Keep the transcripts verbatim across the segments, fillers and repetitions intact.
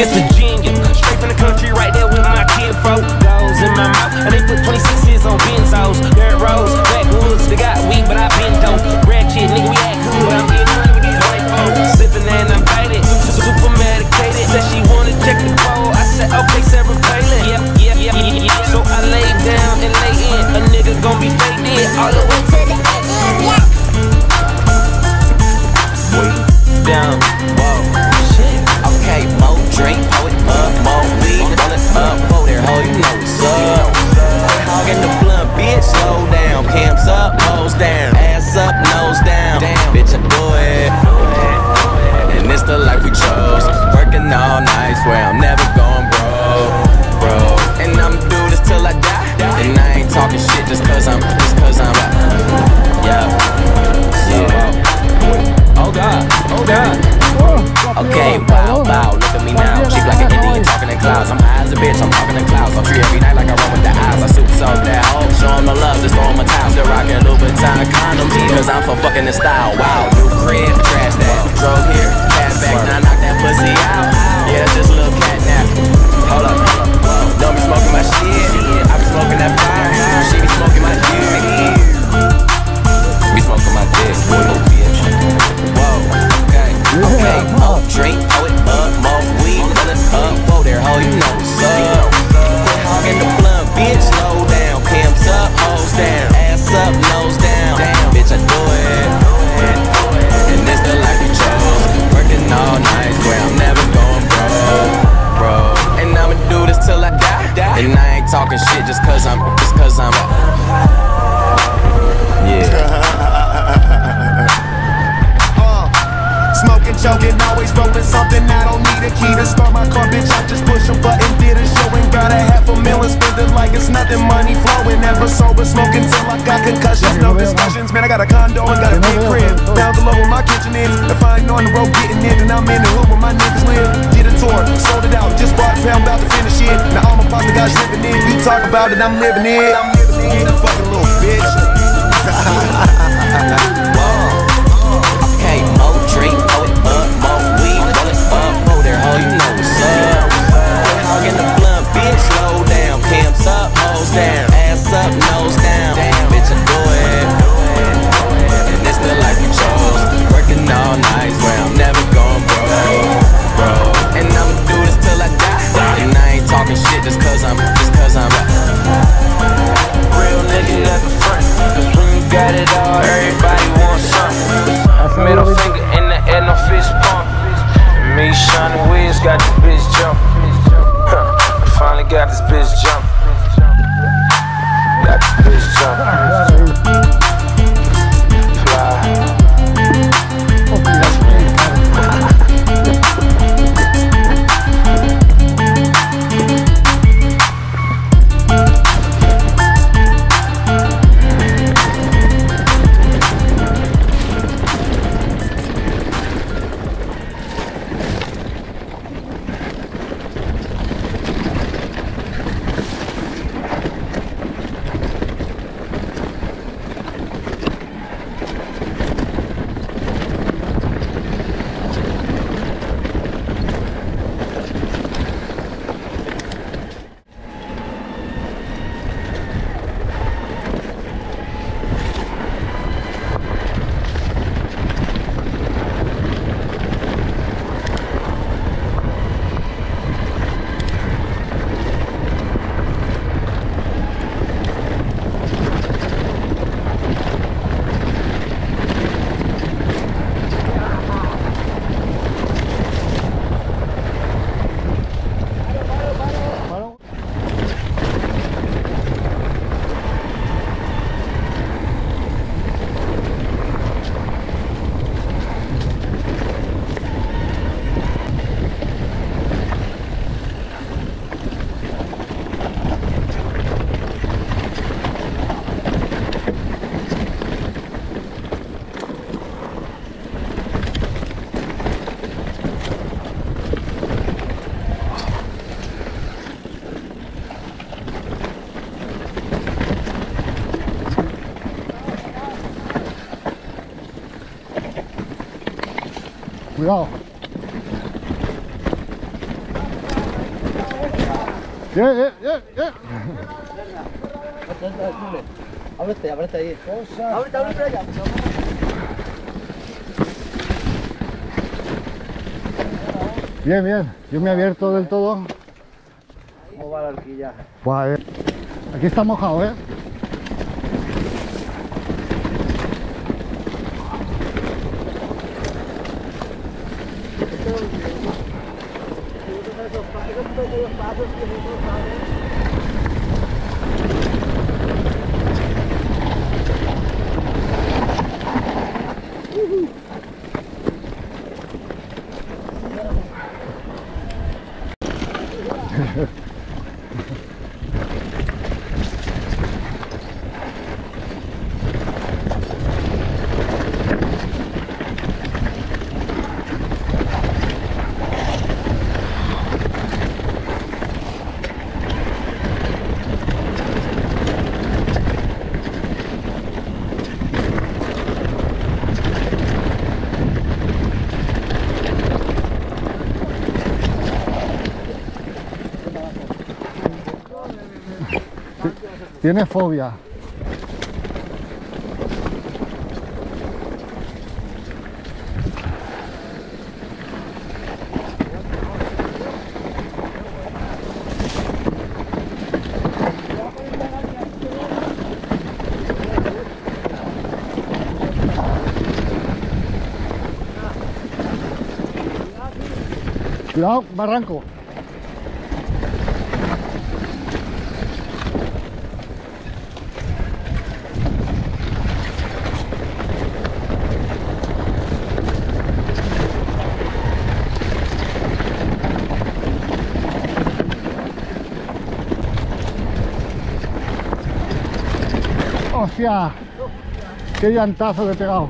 This Virginia, straight from the country, right there with my kid folk. Goes in my mouth, and they put twenty-sixes on benzos. Dirt roads, backwoods, they got weed, but I been dope. Ratchet, nigga, we act cool, but I'm getting money with these white folks. Sipping and I'm faded, super medicated. Said she wanna check the pole, I said okay, Sarah Palin. Yep, yep, yep, yep, yep. So I lay down and lay in, a nigga gon' be faded all the way to the end, yeah. Way down, whoa, shit. Okay, more drink, pour it up, more weed, roll it up, whoa there, ho, you know what's up. Quit hogging the blunt, bitch, slow down. Cams up, nose down, ass up, nose down. Damn, bitch, I do it. And it's the life we chose. Working all night, swear I'm never going broke, bro. And I'ma do this till I die. And I ain't talking shit just cause I'm, just cause I'm out. Yeah, yeah. Oh God, oh God. Okay, wow, wow, look at me now. Cheap like an Indian talking in clouds. I'm high as a bitch, I'm talking in clouds. I'm free every night like I run with the eyes. I super soak that hoe, show 'em the love, just throw 'em a towel. Still rockin' Louboutin condoms, cause I'm for fucking in style. Wow, new crib, trash that. Drove here, cat back, now I knock that pussy out. Yeah, that's just a little cat nap. Hold up, hold up, don't be smoking my shit. I be smoking that fire, she be smoking my dick. Be smoking my dick, little bitch. Whoa, okay, okay, more drink, pour it up, more weed, roll it up, whoa there, ho, you know what's up. Quit hogging the blunt, bitch, slow down. Cams up, hoes down, ass up, nose down. Damn, bitch, I do it. And this the life we chose. Working all night, swear I'm never going broke, bro. And I'ma do this till I die. And I ain't talking shit just cause I'm, just cause I'm yeah. Smoking, choking, always rolling something. I don't need a key to start my car, bitch. I just push a button, did a show and got a half a million. Spend it like it's nothing, money flowing. Never sober, smoking till I got concussions. No discussions, man. I got a condo and got a big crib down below where my kitchen is. If I ain't on the road getting it, then I'm in the hood where my niggas live. Did a tour, sold it out, just bought a pound, about to finish it. Now all my pasta guys living in. You talk about it, I'm living it. I'm living it, you fucking little bitch. Okay, more drink, pour it up, more weed, roll it up, whoa there, ho, you know what's up. Quit hogging the blunt, bitch, slow down. Cams up, hoes down, ass up, nose down. Damn, bitch, I do it. And it's the life we chose. Working all night, swear I'm never going broke, bro. And I'ma do this till I die. And I ain't talking shit just cause I'm, just cause I'm real nigga never front. Cause when you got it all, everybody wants something. Middle finger in the air, no fist pump. And me, Sean and Wiz got this bitch jumping. Huh, I finally got this bitch jumping. Got this bitch jumping. Fly. That's me. Cuidado. Bien, bien, bien, bien. Ábrete, ábrete ahí. Ábrete, ábrete allá. Bien, bien. Yo me he abierto del todo. ¿Cómo va la horquilla? Buah, eh. Aquí está mojado, ¿eh? Tiene fobia. Cuidado, barranco. ¡Hostia! ¡Qué llantazo le he pegado!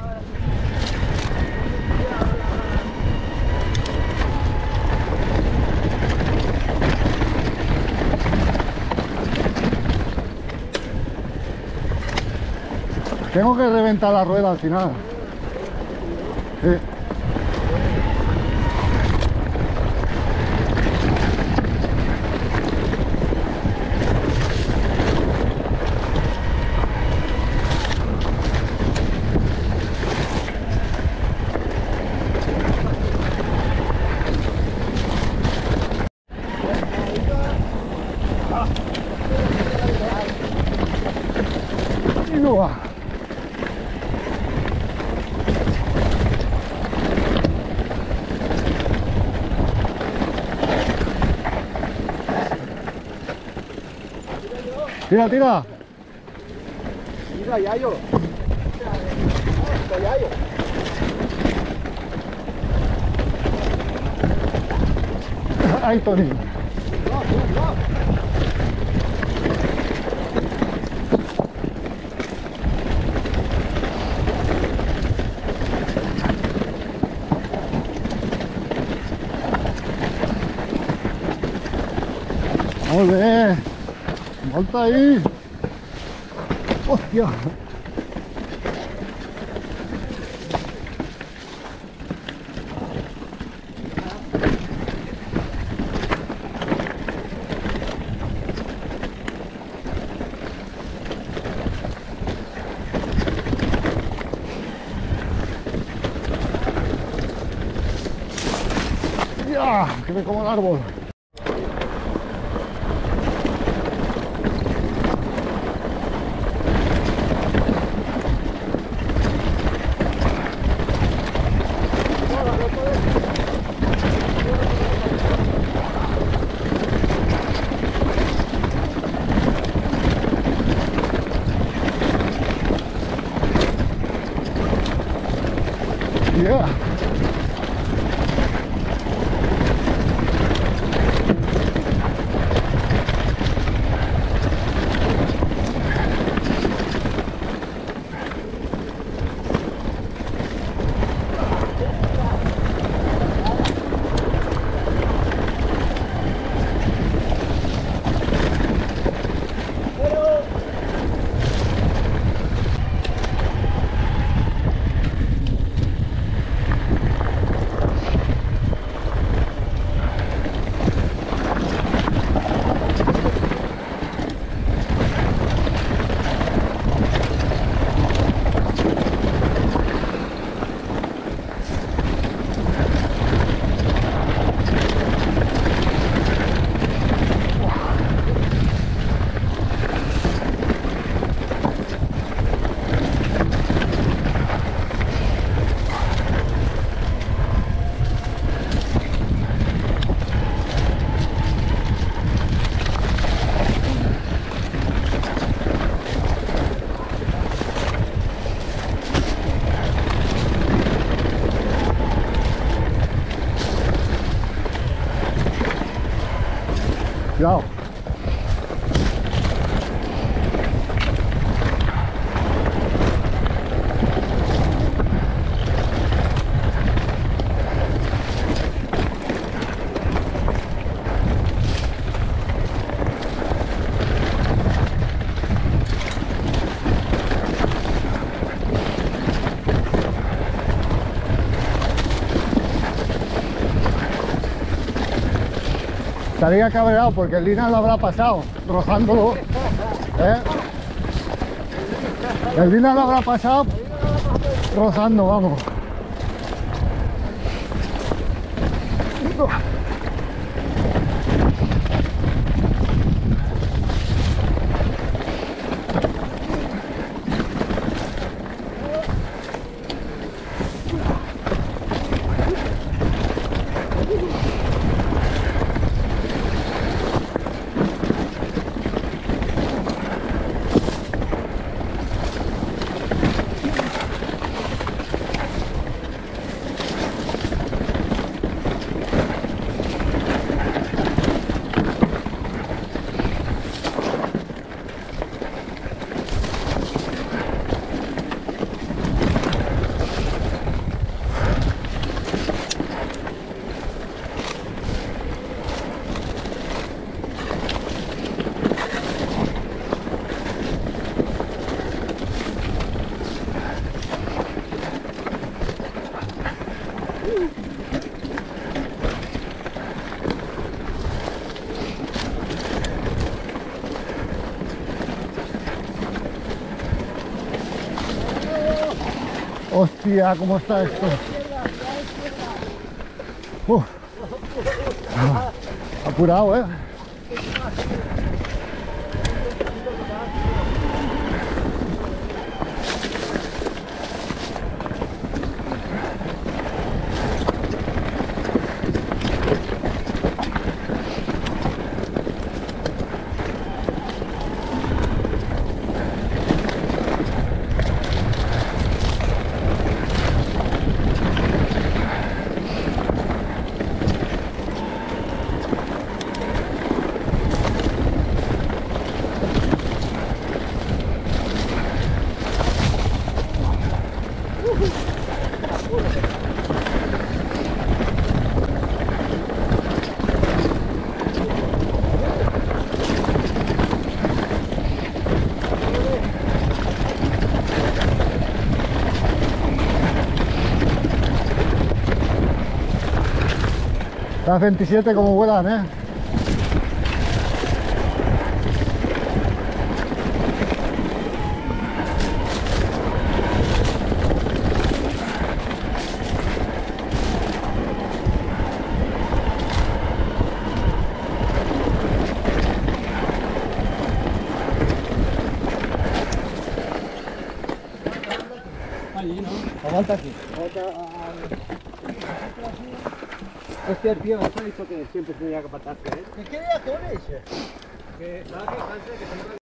Tengo que reventar la rueda al final. Sí. Y no va. Tira, tira. Mira, Yayo. Mira, Yayo. Ay, Tony. Molt bé. Volta ahí. Hòstia. Ya, que me como el árbol. Yeah. Cuidado. Estaría cabreado porque el Lina lo habrá pasado, rozándolo. ¿Eh? El Lina lo habrá pasado rozando, vamos. Hostia, ¿cómo está esto? Uh. Ah, apurado, ¿eh? Las veintisiete como vuelan, ¿eh? Aguanta aquí. Hostia, tío, me ha dicho que siempre tenía que apartarse, ¿eh? ¿Qué quería con ese? Que estaba que canse, que siempre...